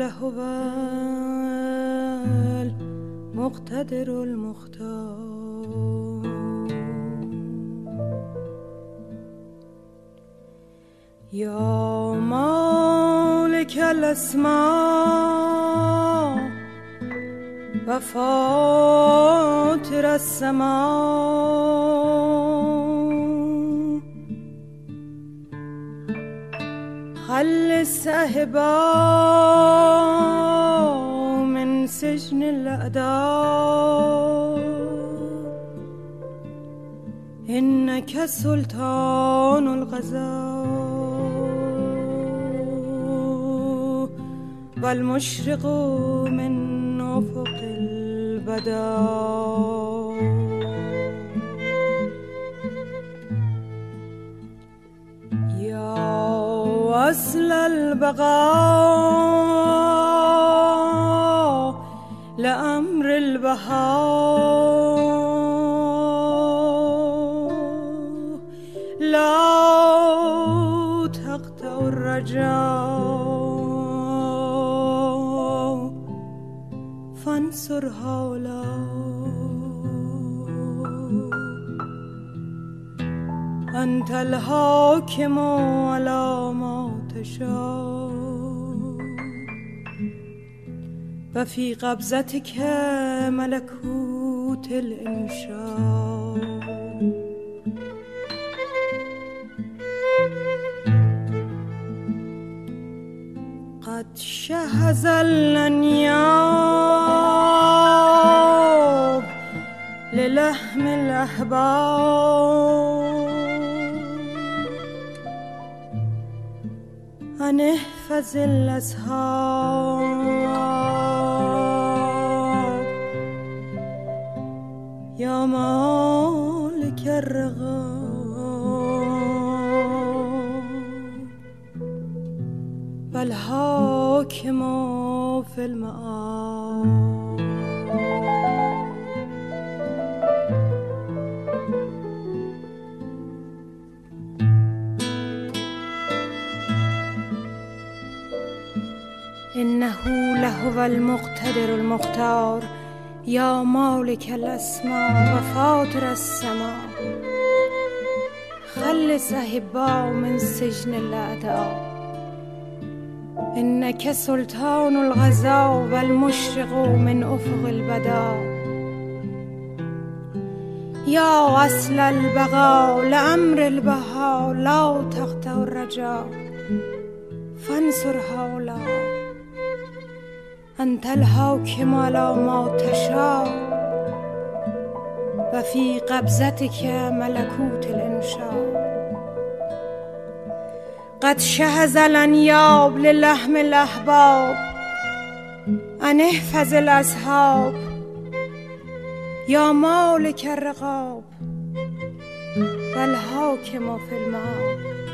هو المقتدر المختار یا مالک الاسماء و فاطر السماء خل صاحبا من سجن الاعداء انك سلطان الغزا والمشرق من افق البدا يا وصل البقاء لأمر البهاء لا تقطع الرجاء فانصر هؤلاء أنت الحاكم على ما تشاء وفي قبضتك ملكوت الإنشاء قد شهز الأنياب للحم الأحباب أن احفظ الأصحاب يا مالك الرغاب والحاكم في المآب إنه لهو المقتدر المختار يا مالك الأسماء وفاطر السماء خلص أحباء من سجن الأعداء إنك سلطان الغزا والمشرق من أفق البدا يا أصل البقاء لأمر البهاء لا تقطع الرجاء فانصر هؤلاء أنت الحاكم على ما تشاء وفي قبضتك ملكوت الإنشاء قد شهز الأنياب للحم الأحباب أن احفظ الأصحاب يا مالك الرقاب والحاكم في المآب